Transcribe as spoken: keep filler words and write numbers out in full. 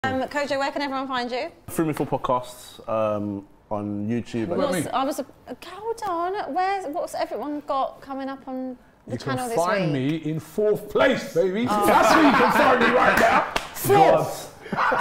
Um, Kojo, where can everyone find you? Free Me For Podcasts um, on YouTube. What's, I was. A, hold on. Where's what's everyone got coming up on the you channel can this find week? me in fourth place, baby. Oh. That's where you can find me right now. Fourth.